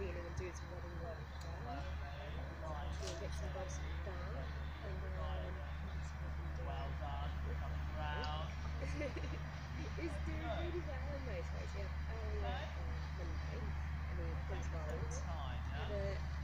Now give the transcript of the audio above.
cleaning and doing some wedding work there. Doing bits and bobs like that. And then what else have I been doing? It's doing really well in most ways. We have early Monday, and the principal had